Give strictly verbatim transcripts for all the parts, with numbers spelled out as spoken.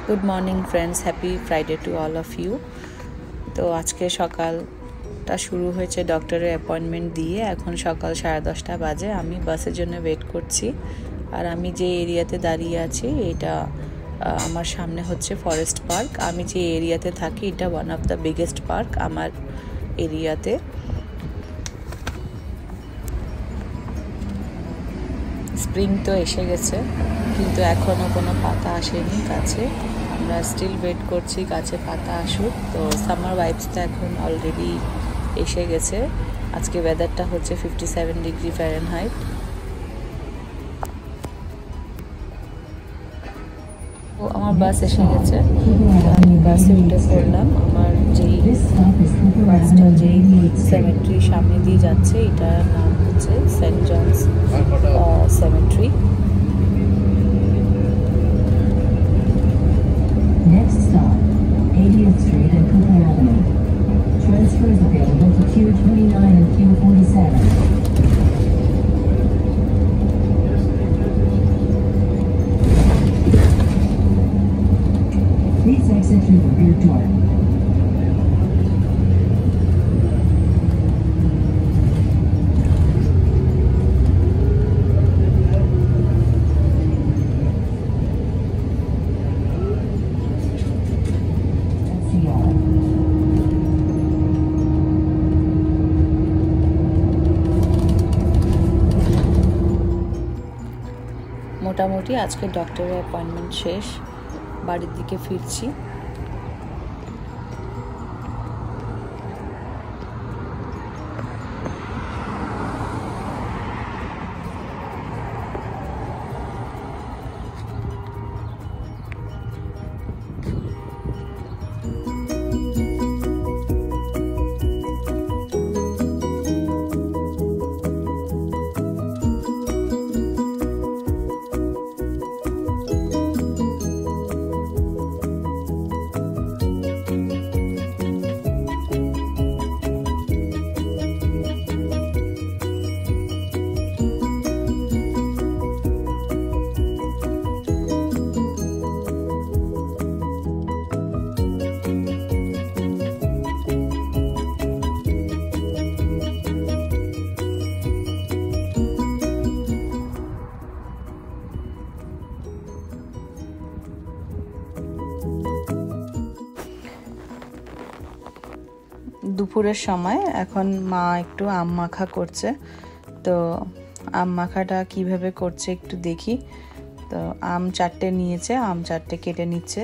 Good morning friends, happy Friday to all of you. तो आज के सकालटा शुरू হয়েছে ডক্টরের অ্যাপয়েন্টমেন্ট দিয়ে। এখন সকাল সাড়ে দশটা বাজে। আমি বাসের জন্য ওয়েট করছি। আর আমি যে এরিয়াতে দাঁড়িয়ে আছি এটা আমার সামনে হচ্ছে ফরেস্ট পার্ক। আমি যে এরিয়াতে থাকি এটা one of the biggest park আমার এরিয়াতে। স্প্রিং তো এসে গেছে কিন্তু এখনো কোনো পাতা আসেনি গাছে। আমরা স্টিল ওয়েট করছি গাছে পাতা আসুক। তো সামার ভাইবসটা এখন অলরেডি এসে গেছে। আজকে ওয়েদারটা হচ্ছে ফিফটি সেভেন ডিগ্রি ফারেনহাইট। ও আমার বাস এসে গেছে, আমি বাসে উঠে পড়লাম। আমার যেই বাসটা যেই সেমেট্রির সামনে দিয়ে যাচ্ছে এটার নাম হচ্ছে Saint John's cemetery. Next stop, eightieth Street and Cooper Avenue. Transfers available to Q twenty-nine and Q forty-seven. Please exit through the rear door. মোটামুটি আজকে ডক্টরের অ্যাপয়েন্টমেন্ট শেষ, বাড়ির দিকে ফিরছি। দুপুরের সময় এখন মা একটু আম মাখা করছে। তো আম মাখাটা কিভাবে করছে একটু দেখি। তো আম চারটে নিয়েছে, আম চারটে কেটে নিচ্ছে।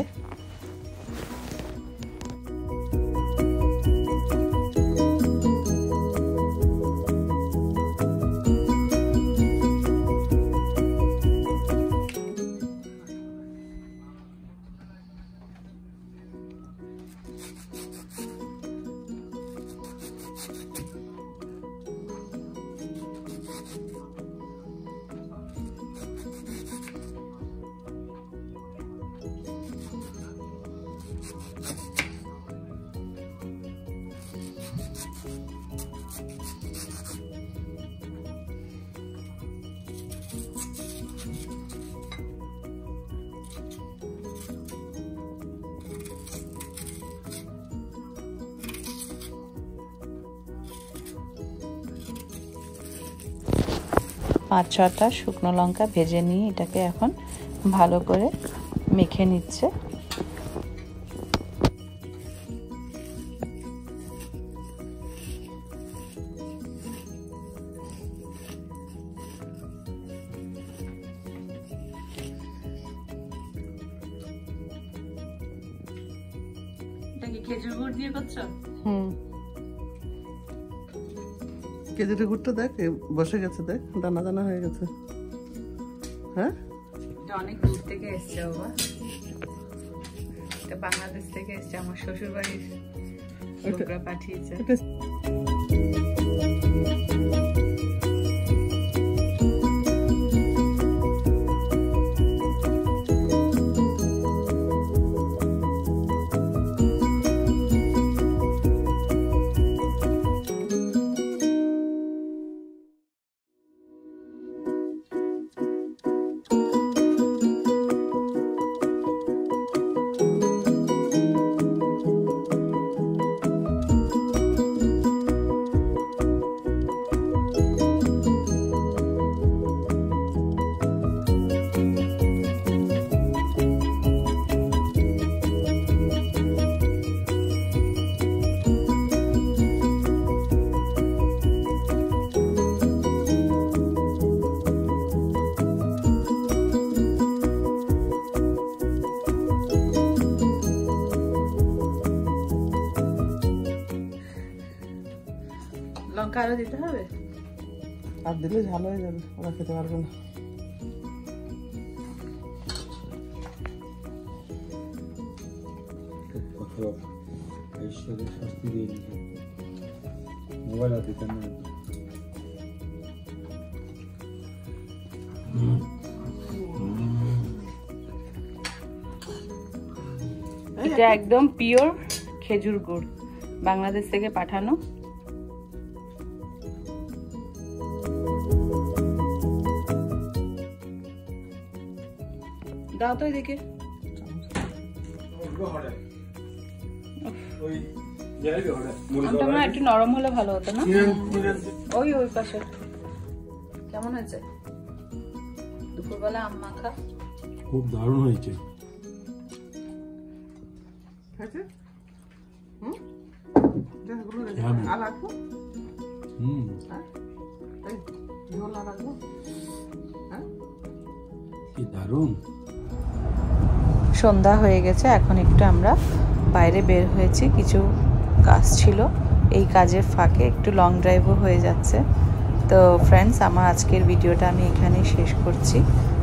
পাঁচ ছটা শুকনো লঙ্কা ভেজে নিয়ে এটাকে এখন ভালো করে মেখে নিচ্ছে। এটা কি খেজুর গুড় দিয়ে করছো? হুম, কেজিটা গুড়টা দেখ বসে গেছে, দেখ দানা দানা হয়ে গেছে। হ্যাঁ, এটা অনেক দূর থেকে এসছে বাবা, এটা বাংলাদেশ থেকে এসছে, আমার শ্বশুর বাড়ির লোকরা পাঠিয়েছে। লঙ্কা আরো দিতে হবে? আর দিলে ঝাল হয়ে যাবে, ওরা খেতে পারবে না। শাস্তি দিয়ে মোবাইল আর দিতেন না। এটা একদম পিওর খেজুর গুড়, বাংলাদেশ থেকে পাঠানো। দাও তো এদিকে। আমটা না একটু নরম হলে ভালো হতো না? ওই ওই পাশে। কেমন হয়েছে দুপুরবেলা আম মাখা? খুব দারুণ হয়েছে। সন্ধ্যা হয়ে গেছে, এখন একটু আমরা বাইরে বের হয়েছি, কিছু কাজ ছিল, এই কাজের ফাঁকে একটু লং ড্রাইভও হয়ে যাচ্ছে। তো ফ্রেন্ডস, আমার আজকের ভিডিওটা আমি এখানেই শেষ করছি।